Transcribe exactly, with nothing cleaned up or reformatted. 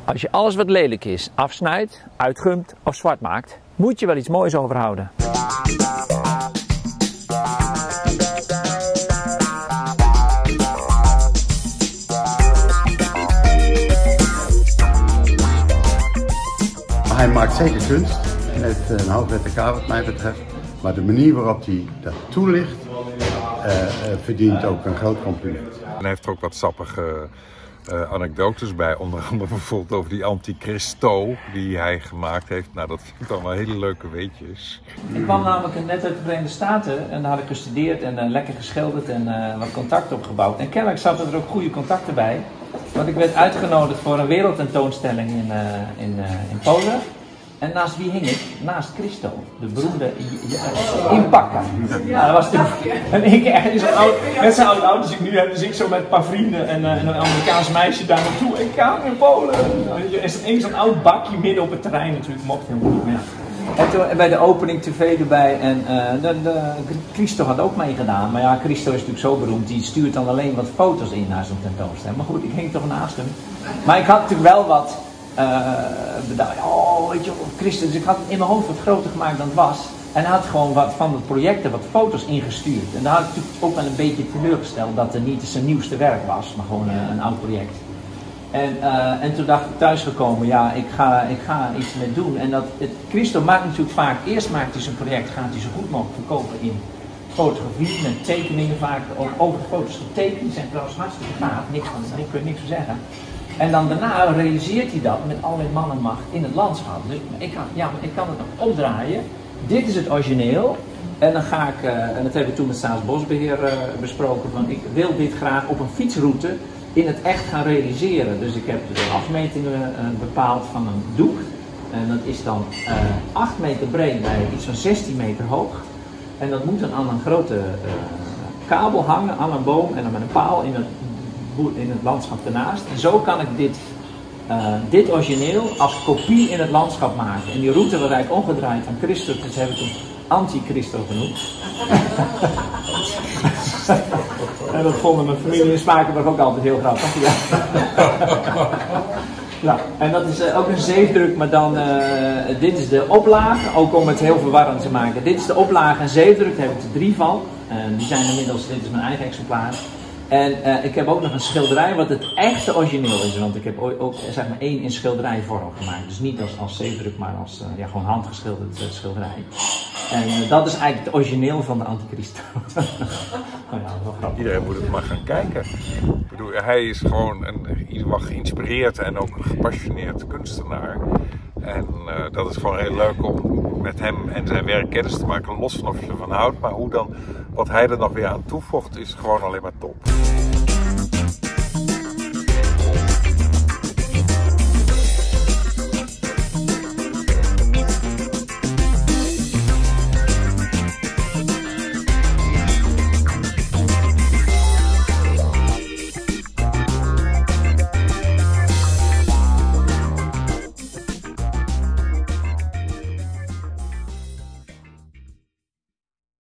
Als je alles wat lelijk is afsnijdt, uitgumt of zwart maakt, moet je wel iets moois overhouden. Hij maakt zeker kunst, met een hoog W T K wat mij betreft. Maar de manier waarop hij dat toelicht, uh, uh, verdient ook een groot compliment. En hij heeft er ook wat sappige uh, anekdotes bij, onder andere bijvoorbeeld over die anti-Christo die hij gemaakt heeft. Nou, dat vind ik dan wel hele leuke weetjes. Ik kwam namelijk net uit de Verenigde Staten en daar had ik gestudeerd en uh, lekker geschilderd en uh, wat contacten opgebouwd. En kennelijk zaten er ook goede contacten bij. Want ik werd uitgenodigd voor een wereldtentoonstelling in, uh, in, uh, in Polen. En naast wie hing ik? Naast Christo, de beroemde inpakker. Ja, dat was toen. En ik echt zo'n oud, met zo'n oude auto als ik nu heb, dus ik zo met een paar vrienden en, uh, en een Amerikaans meisje daar naartoe. Ik ga in Polen. Er is één zo'n oud bakje midden op het terrein natuurlijk, mocht helemaal niet meer. En toen bij de opening tv erbij en uh, de, de, Christo had ook meegedaan. Maar ja, Christo is natuurlijk zo beroemd, die stuurt dan alleen wat foto's in naar zo'n tentoonstelling. Maar goed, ik hing toch naast hem. Maar ik had natuurlijk wel wat uh, bedacht. Oh, weet je, Christo, dus ik had het in mijn hoofd wat groter gemaakt dan het was. En hij had gewoon wat van het project wat foto's ingestuurd. En daar had ik natuurlijk ook wel een beetje teleurgesteld dat het niet zijn nieuwste werk was, maar gewoon een, een oud project. En, uh, en toen dacht ik thuisgekomen, ja, ik ga, ik ga iets mee doen. En dat, het, Christo maakt natuurlijk vaak, eerst maakt hij zijn project, gaat hij zo goed mogelijk verkopen in fotografie, met tekeningen vaak, over foto's getekend, die zijn trouwens hartstikke gaaf, niks van, daar kun je niks van zeggen. En dan daarna realiseert hij dat met allerlei man en macht in het landschap. Dus ik, ga, ja, ik kan het nog opdraaien, dit is het origineel. En dan ga ik, uh, en dat hebben we toen met Staatsbosbeheer uh, besproken, van ik wil dit graag op een fietsroute in het echt gaan realiseren. Dus ik heb de afmetingen uh, bepaald van een doek. En dat is dan uh, acht meter breed bij iets van zestien meter hoog. En dat moet dan aan een grote uh, kabel hangen, aan een boom en dan met een paal in het, in het landschap ernaast. En zo kan ik dit, uh, dit origineel als kopie in het landschap maken. En die route werd eigenlijk omgedraaid van Christo, dus hebben we toen anti-Christo genoemd. En dat vonden mijn familie in Spakenburg ook altijd heel grappig. Ja. Ja, en dat is uh, ook een zeefdruk, maar dan, uh, dit is de oplage, ook om het heel verwarrend te maken. Dit is de oplage en zeefdruk, daar heb ik er drie van. Uh, die zijn inmiddels, dit is mijn eigen exemplaar. En uh, ik heb ook nog een schilderij wat het echte origineel is, want ik heb ook, ook zeg maar één in schilderijvorm gemaakt. Dus niet als, als zeefdruk, maar als uh, ja, gewoon handgeschilderd uh, schilderij. En uh, dat is eigenlijk het origineel van de Antichristo. Oh ja, wel grappig. Iedereen moet het maar gaan kijken. Ik bedoel, hij is gewoon een, in ieder geval geïnspireerd en ook een gepassioneerd kunstenaar. En uh, dat is gewoon heel leuk om met hem en zijn werk kennis te maken, los van of je ervan houdt. Maar hoe dan, wat hij er nog weer aan toevoegt, is gewoon alleen maar top.